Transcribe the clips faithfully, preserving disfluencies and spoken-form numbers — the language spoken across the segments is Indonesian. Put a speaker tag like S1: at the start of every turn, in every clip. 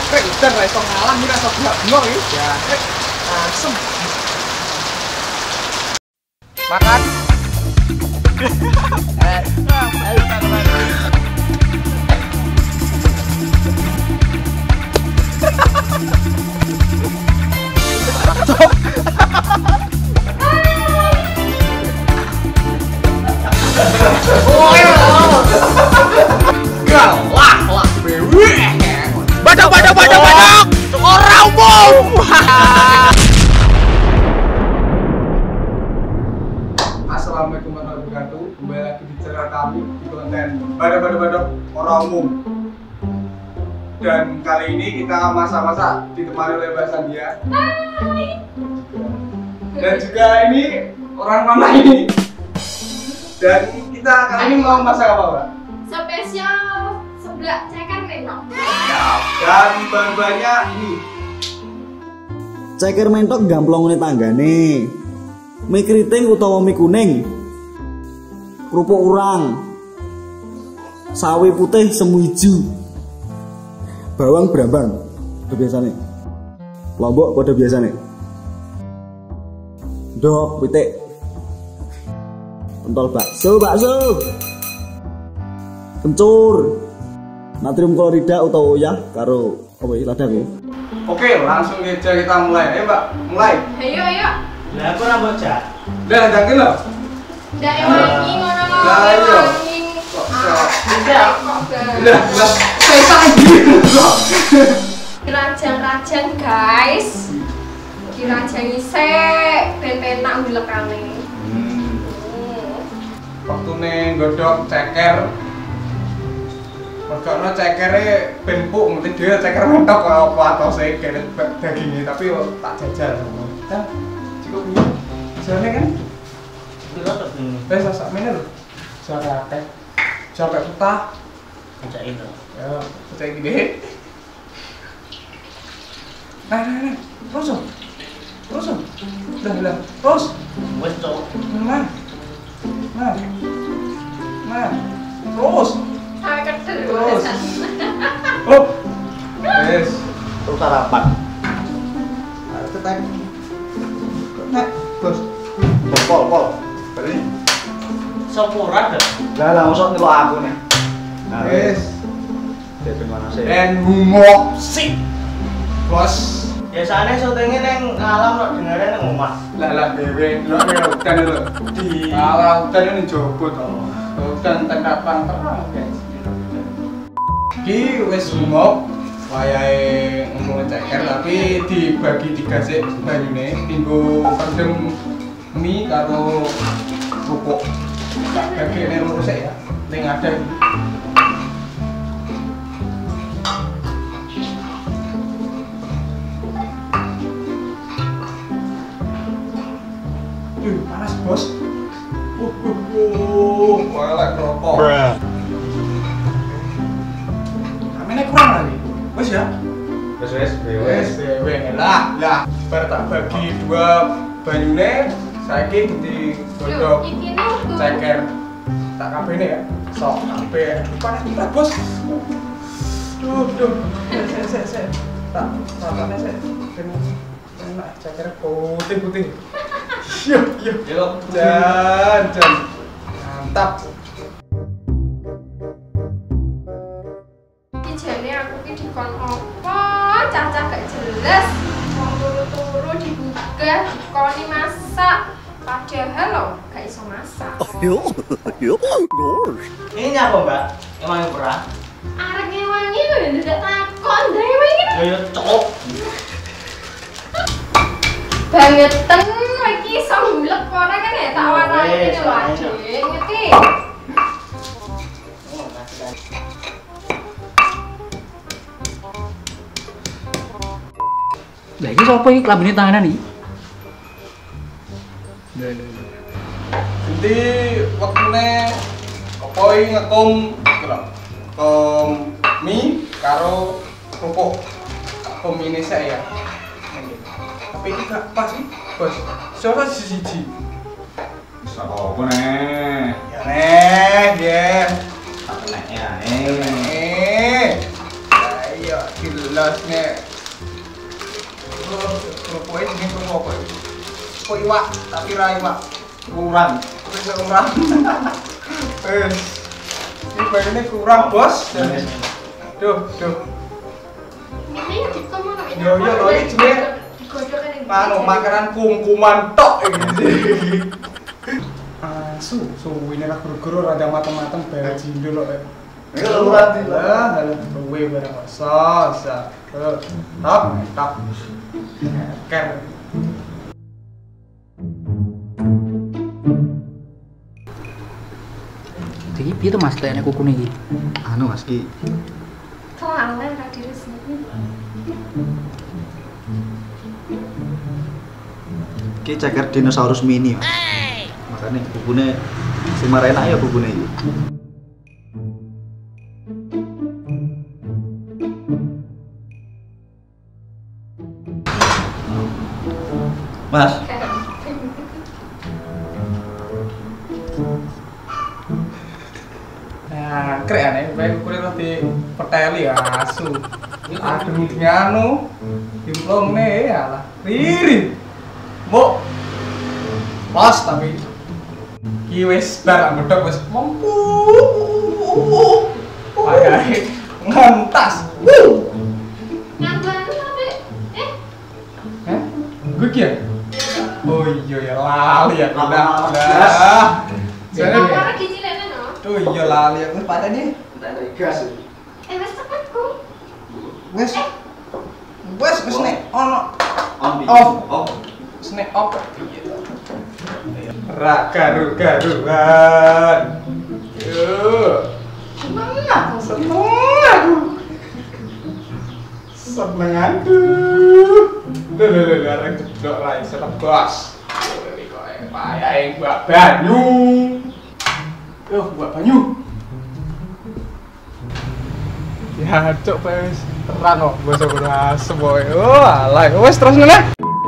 S1: Jakrek udah ra iso ngalah iki ra iso bengok iki. Jakrek langsung. Makan. Eh, galah lah bewe. Badok badok badok badok. Ora umum. Assalamualaikum warahmatullahi wabarakatuh. Kembali lagi di channel kami di konten badok badok badok orang umum. Dan kali ini kita masak-masak ditemani oleh Mbak Sandia. Dan juga ini orang mana ini? Dan kita kali ini mau masak apa, Mbak?
S2: Spesial seblak ceker mentok.
S1: Ya, dan bahan-bahannya ini.
S3: Ceker mentok gamplongane tanggane. Mie keriting utawa mie kuning. Kerupuk urang. Sawi putih semu ijo. Bawang brambang. Pada biasane. Lombok pada biasane. Ndok pitik. Pentol bakso, bakso. Kencur. Natrium klorida utawa uyah karo apa iki lada iki.
S1: Oke, langsung aja kita mulai. Ayo, Mbak, mulai.
S2: Ayo ayo.
S4: Lah aku ora bocah.
S1: Udah, jangan lho.
S2: Ndak ewangi ngono kok.
S1: Lah, iya.
S2: Kok
S1: Udah, udah. Selesai gitu.
S2: Rajang-rajang guys. Dirajang isik ben penak nglekane.
S1: Hmm. Waktu nih godok ceker. Mergokno cekere ben empuk, mesti dhewe ceker mentok apa atose kene daginge, tapi tak jajal. Kan cukup iki. Jane kan?
S4: Piro to, Bung?
S1: Wes sak mene lho. Jare akeh. Sampai putah.
S4: Kancak itu.
S1: Ya, putah iki deh. Nah, nah, nah. Terus. oh. Terus. oh. Lah, lah. Terus.
S4: Wes to.
S1: Nah. Nah. Nah. Terus.
S2: Sampai kedel.
S1: Terus. Oh. Wes.
S3: Terus sarapan.
S1: Nah, cetek. Nah, terus.
S3: Pol pol. Bali.
S4: Sopo ora dah?
S3: Lah lah mosok ndelok aku nih. Nah,
S1: Wes.
S3: Deten mana sih?
S1: Dan humok sik. Bos.
S4: Biasane syutinge ning ngalam kok dengare ning omah.
S1: Lah lah dewe, lho ya udan lho.
S4: Di
S1: Ala udan ini jobo to. Udan tekapan terang guys. Iki wis humok wayahe ngomong ceker tapi dibagi tiga sik banyune tinggo pendem mie karo kerupuk. Tak bagi nek loro sik ya. Ning ada iki. Duh, panas bos. Uh, uh, uh, walek rokok. Kamene kurang lagi. Wes ya.
S3: Wes wes
S1: Wes, dewe lah. Lah, bar tak bagi dua banyune, saiki di godhog
S2: Iki niku.
S1: ceker. Tak kabene ya. Sok kabeh. Aduh, panas banget bos. Duh, duh. Sek sek sek. Tak, tatane sek. Enak ceker putih-putih. Yuk, yuk.
S4: Yuk.
S1: Jan, jan. Mantap.
S2: Iki jane aku ki dikon apa? Cacah gak jelas. Wong turu-turu digugah, dikoni masak. Padahal lho gak iso masak.
S3: Yo yo gosh.
S4: Ini nyapa, Mbak? Emang ora?
S2: Arek ngewangi kok ya ndak takon, dewe iki.
S4: Yo yo cok.
S2: Bangeten iki iso ngulek ora kan ya tak warnai iki lho
S4: Wes,
S2: Adik. Ngerti?
S5: Lah iki sapa iki klambine tanganan iki?
S1: Jadi waktune apa iki ngekom kira. Kom mie karo kerupuk. Kom ini saya. Tapi ini gak pas sih, bos. Siapa siji-siji?
S3: Apa nih?
S1: Ya neh, ya.
S3: Tak kena ya.
S1: Eh. Ayo, jelas nek. Kerupuk ini kerupuk apa? Kok iwak, tapi ra iwak. Kurang. Wis kurang. Wis. Ini bagiannya kurang, Bos. Duh, duh.
S2: Ini dikomo nek.
S1: Yo yo lho iki jenenge anu makanan kungkuman tok iki. Asu, suwine ra guru-guru rada mateng-mateng bae jindo lho.
S3: Kalau urati
S1: lah, dalam duwe barang sos. Top, top. Ker.
S5: Iki piye to Mas tekne kukune iki?
S3: anu Mas ki
S2: Kelalen ra diresiki.
S3: ki ceker dinosaurus mini Mas. Makanya bubune sing marah enak ya bubune iki. Mas,
S1: Nah, krek aneh, bae kulit roti peteli asu. Aduh nganu. Dimplong nih alah. Riri. Mbok. Pas tapi ki wis bar medhok wis mampu. Ayahe ngentas.
S2: Ngambang tapi eh
S1: Hah? Gue ki ya? Oh iya ya lali ya udah
S3: Lama-lama.
S1: udah. Jadi
S2: apa lagi cilene no?
S1: tuh iya lali aku pada nih. Gas.
S2: Eh wis cepetku.
S1: Wes. Wes wes nek ono
S3: on di.
S1: Off.
S3: Off.
S1: snack up. Ra garu-garuan. Yo.
S2: Seneng aku.
S1: Seneng aku. Seneng aku. Lho lho lho arek jedok ra iso tebas. Iki kok payahe Mbak Banyu. Yo, Mbak Banyu. Ya, cok wis terang kok basa kudu semua. Oh, alah, wis terus ngene.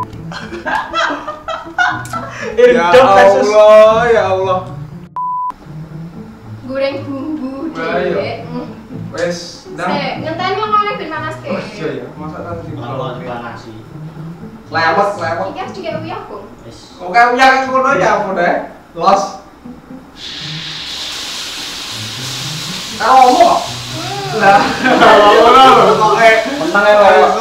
S1: Ya Allah, ya Allah.
S2: Goreng bumbu
S1: Ayo.
S2: dhewe.
S1: Wis ndang.
S2: Sik, ngenteni ngomongnya ben panas ke.
S1: Oh iya ya, masa tadi
S4: Kalau dipanasi.
S1: lewat lewat.
S2: Iki harus juga uyah, Bung.
S4: Wis.
S1: Kok kayak yang ngono ya ampun deh. Los. Karo ngomong. Lah, kok eh
S3: Menang ya lewat.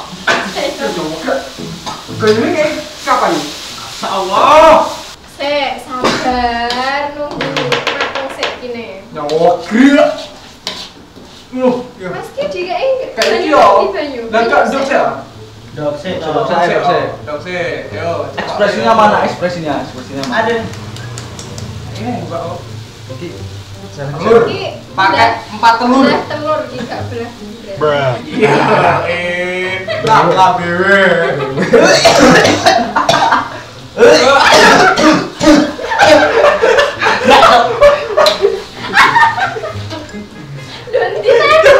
S1: Kau ini kayak kapan nih? Allah.
S2: Sik, sabar nunggu mateng sik kene.
S1: Nyawa gerak. Loh, ya.
S2: Mas ki dikeki
S1: Kayak iki
S2: banyu,
S1: yo.
S2: di banyu.
S1: Lah kok dok sih.
S4: Dok sih,
S3: Dok
S4: dok.
S3: sih. Dok sih.
S1: Dok sih. Yo.
S3: Ekspresinya mana? Ekspresinya, ekspresinya mana?
S4: Ada.
S1: Ini Mbak.
S3: Iki.
S1: Telur.
S2: Iki
S1: Pakai empat telur.
S2: belah telur iki gak belah bunder.
S1: Iya, eh, lah lah bewe.
S2: Donti nek.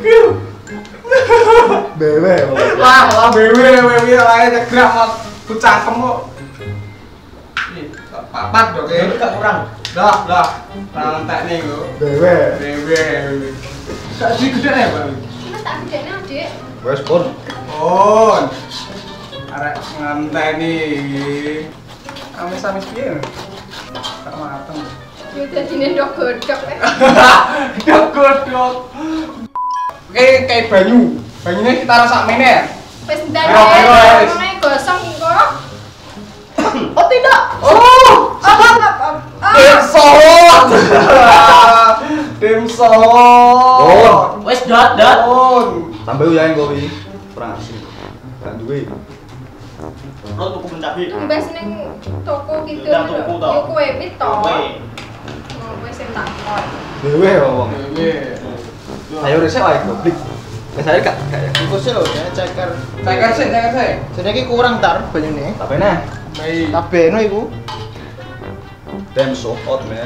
S3: Bewe.
S1: Lah lah bewe, bewe lae nyegrak mot kucangkem kok. Ih, papat dok
S4: Ini
S1: ya.
S4: gak kurang.
S1: Dah, dah. Nang tak nih kok.
S3: Bewe.
S1: Bewe. Sak di gede ya, Bang.
S2: Mas tak gedene, Dik.
S3: Wes pun.
S1: Pun. Arek ngenteni. Amis-amis piye? Tak mateng.
S2: Yo dadine ndok godhog eh.
S1: Dok godhog. Oke, kayak banyu. Banyunya kita rasa meneh ya.
S2: Wis ndang
S1: Ayo, ayo, ayo.
S2: ngomongnya gosong kok.
S1: Oh tidak. Oh,
S2: Apa apa?
S1: tim sahut. Tim sahut.
S3: Oh.
S4: Wis dot dot.
S1: Oh.
S3: Tambah uyahe kok iki. Perang asli. Kan duwe.
S4: Lo tuku pencabi.
S2: Mbes ning toko gitu.
S4: Ndang tuku to.
S2: Yo kowe wit to.
S4: Kowe.
S2: Oh, wis sing tak kon.
S3: Dewe wong.
S1: Iya.
S3: Ayo resik wae goblik. Wes ae gak kayak.
S4: Iku sih lho, ya ceker.
S1: Ceker sih, ceker sih.
S4: Jadi iki kurang tar banyune.
S3: Tapi nah,
S1: Baik.
S4: Tabeno iku.
S3: damn so hot man.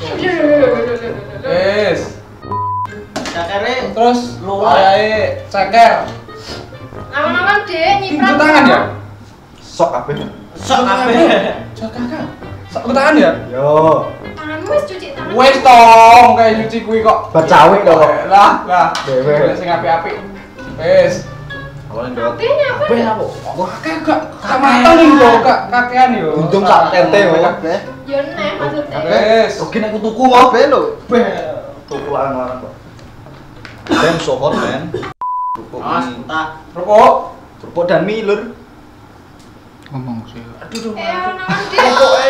S1: Yes.
S4: Cekere
S1: Terus
S4: Luar.
S1: ayahe ceker.
S2: Aman-aman, Dik,
S1: Tinggu
S2: nyiprat.
S1: tangan ya?
S3: Sok kabeh.
S4: sok kabeh.
S1: Ceker kan. Sak tangan ya?
S3: Yo.
S2: Tanganmu wis cuci tangan.
S1: Wes tong kayak nyuci kuwi kok.
S3: Bacawik to kok.
S1: Lah, lah.
S3: Dewe.
S1: Golek sing apik-apik. Wes.
S3: Awalnya dot.
S2: Artinya apa?
S5: Ben
S2: Dak?
S5: apa?
S1: Wah, kakek gak kamatan nih lho, kak kakean yo.
S3: Untung sak tete yo.
S1: Kabeh.
S2: Yo neh maksudnya.
S1: Wes.
S3: Oke nek aku tuku mau ben lho. Ben. Tuku larang-larang kok. Ben sohor ben. Rupuk
S4: Mas,
S3: mie.
S4: tak.
S1: Rokok.
S3: Rupuk dan mie lur.
S5: Ngomong sih.
S1: Aduh,
S2: Eh, naon di?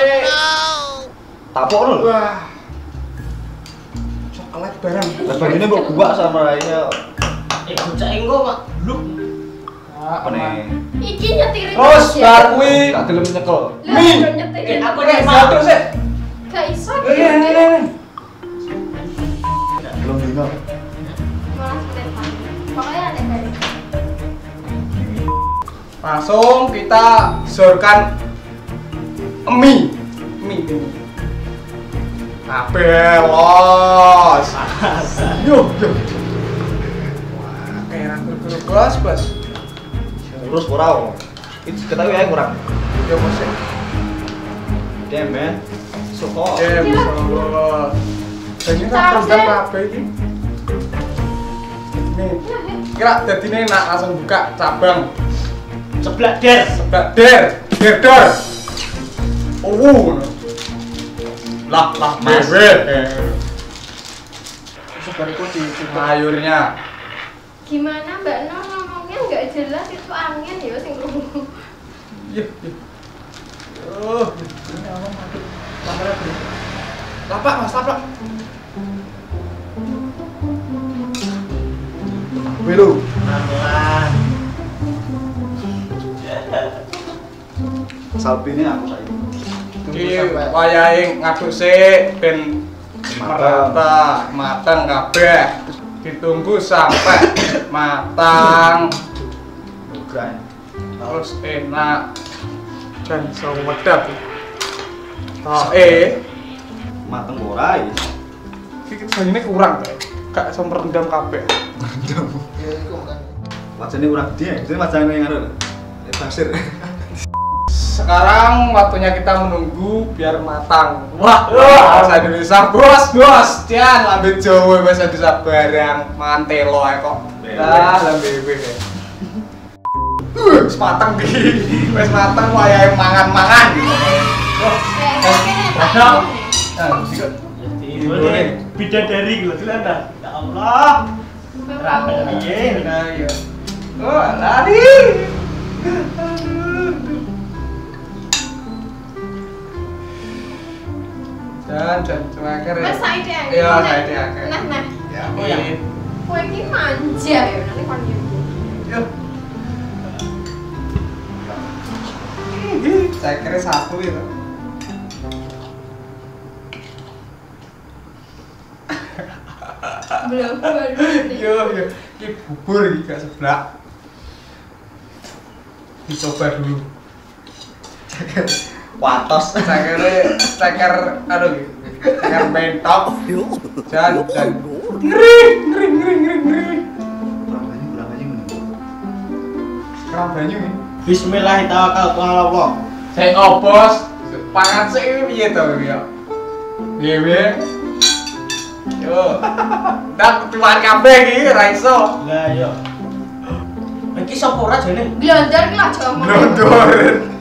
S3: Tapok lho.
S1: Wah. Coklat barang.
S3: Lah bagine mbok gua sama raya.
S4: Eh, bocah engko mak bluk.
S3: Apa nih?
S2: Iki nyetirin
S1: Terus
S2: aja.
S1: bar kuwi
S3: Gak gelem nyekel.
S2: Lah,
S1: mie.
S2: udah nyetirin.
S4: Eh, aku
S1: Nek
S4: nek
S1: satu sih.
S2: Gak iso.
S1: Iya, iya, iya.
S3: Belum dino.
S2: Malah Stefan. Pokoknya ada kayak
S1: Langsung kita sorkan mie. Mie. Kabeh los. Yo, yo. Wah, kayak rangkul bos, bos.
S3: Terus ora. Itu ketahui ae kurang.
S1: Yo, bos.
S3: Damn man. Sohor.
S1: Jem, bos. Jadi tak terus kabeh iki. Nih, kira dadine nak langsung buka cabang
S4: Seblak der.
S1: sebelah der, der dor. Oh, lah lah
S3: Mas.
S1: dewe.
S4: Sebariku di
S1: Sayurnya.
S2: gimana Mbak Nur ngomongnya nggak jelas itu angin ya sing krungu.
S1: Iya, iya. Oh, ini apa mati? Kamera bro. Lapak mas, lapak.
S3: Belu.
S4: pelan.
S3: Salpine aku saiki.
S1: Iki wayahe ngaduk sik ben merata, matang kabeh. Ditunggu sampai matang.
S3: Bukan.
S1: Terus enak dan sawedap. Oh, eh,
S3: Mateng ora iki.
S1: iki ini kurang kayak gak iso merendam kabeh.
S3: Wajane ora gede, jadi wajane ngono. Eh pasir.
S1: Sekarang waktunya kita menunggu biar matang. Wah, bahasa Indonesia, bos, bos. Cian, lambe Jawa bahasa Indonesia barang mantelo ae kok. Lah, lambe kowe. Uh, wis mateng iki. Wis mateng wayahe mangan-mangan. Wah,
S2: Ada.
S1: nah, iki
S4: Ini bidadari gitu kan dah. Ya Allah. Rapi piye?
S1: nah iya. Oh, lari. Dan dan terakhir ya.
S2: Mas Saidi angin.
S1: Iya, Saidi angin.
S2: Nah, nah.
S1: Ya,
S4: Oh, iya.
S1: ini.
S2: Kowe iki manja ya nanti kon nyebut.
S1: Yuk. Ini saya kira satu itu.
S2: Belum baru.
S1: Yo yo, ini bubur ini gak seblak. Dicoba dulu.
S3: Watos.
S1: Saya kira ceker aduh gitu. Ceker bentok. Dan dan ngering ngering ngering ngering ngering.
S3: Kurang banyak, kurang banyak ngono.
S1: Kerang banyu ini.
S4: Bismillahirrahmanirrahim. Allah.
S1: Saya ngobos pangan sih ini piye to ya. Piye piye? Yo. Ndak ketuaan kabeh iki ra iso.
S4: Lah yo. Iki sapa ora jane?
S2: Glondor ki aja ngomong.
S1: Glondor.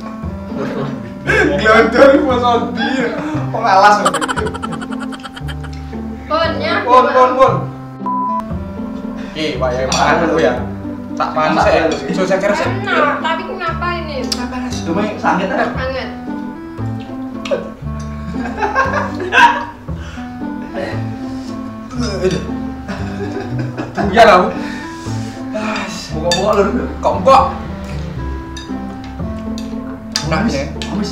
S1: Glondor iku masa ndi? Pengalas kok.
S2: Ponnya.
S1: Pon pon pon. Ki, wayahe mangan dulu ya. Tak pangan sik. Iso saya kira sik.
S2: Enak, tapi kenapa ini?
S3: Cuma sakit ada.
S2: Banget.
S1: Iya lah.
S3: Buka-buka lur.
S1: Kok kok. Nangis ya.
S3: Amis.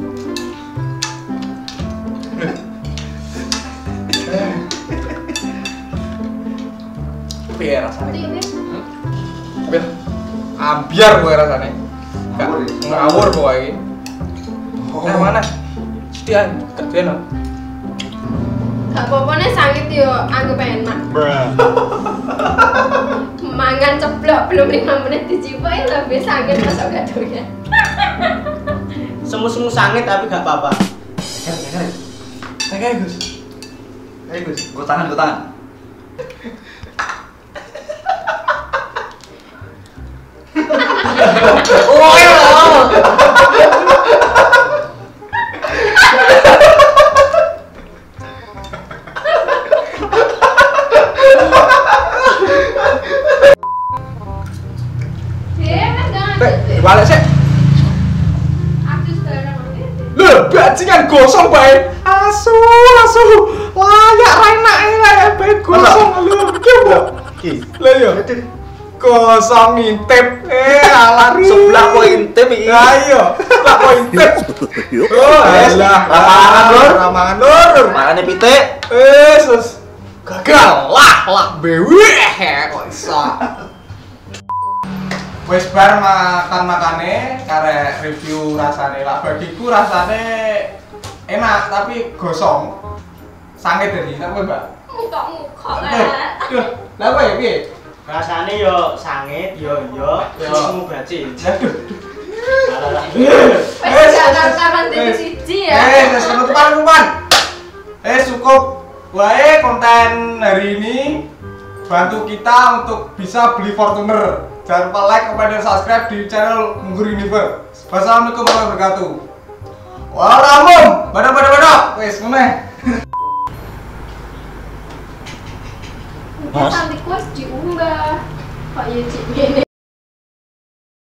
S1: Piye rasane?
S2: Ini
S1: Piye? Ambiar kowe rasane. Gak
S3: Ngawur ya?
S1: ngawur kowe iki. Nah, mana? Setian, gak deno.
S2: gak apa-apa nih sangit yo anggap enak. Mangan ceplok belum lima menit dicipai lebih sangit masuk gadonya.
S4: Semu-semu sangit tapi gak apa-apa.
S3: Ceker, ceker.
S1: Kayak Gus.
S3: Ayo Gus, gua tangan, gua tangan. Oh iya.
S2: Dia kan jangan
S1: Be,
S2: gitu.
S1: balik sih.
S2: Aku sekarang nanti.
S1: Loh, bajingan gosong bae. Asu, asu. Layak enak layak bae gosong lu. Ki, Bu.
S3: Ki.
S1: Lah yo. Gosong ngintip. Eh, lari.
S3: Sebelah kok intip iki.
S1: Lah iya. Sebelah kok intip. Oh, alah.
S3: Ramangan, Lur.
S1: Ramangan, Lur.
S3: Makane pitik.
S1: Eh, sus. Gagal lah, lah bewe kok iso. Wes bar makan-makane karek review rasane lah. Bagiku rasane enak tapi gosong. Sangit dari nek kowe, Mbak.
S2: Muka-muka
S1: Eh,
S2: lah.
S1: Duh, lah kowe piye?
S4: Rasane yo sangit, yo yo,
S1: Yo.
S4: semu bacin.
S1: Aduh.
S4: Alah.
S2: Wes jangan-jangan tipe siji ya.
S1: Eh, wes penutupan penutupan. Eh, cukup wae konten hari ini. Bantu kita untuk bisa beli Fortuner. Jangan lupa like, comment, dan subscribe di channel Munggur Universe. Wassalamualaikum warahmatullahi wabarakatuh. Walamum, badak-badak-badak. Wes, ngomeh.
S2: Nanti kuas diunggah. Kok ya cik gini.